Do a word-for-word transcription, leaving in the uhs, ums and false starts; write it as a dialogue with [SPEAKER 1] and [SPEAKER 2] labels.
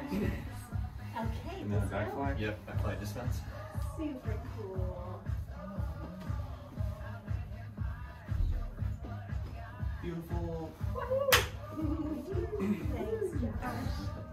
[SPEAKER 1] Okay,
[SPEAKER 2] And then a back fly?
[SPEAKER 3] Yep, back fly dispense.
[SPEAKER 1] super cool.
[SPEAKER 2] Beautiful.
[SPEAKER 1] Thanks, Josh.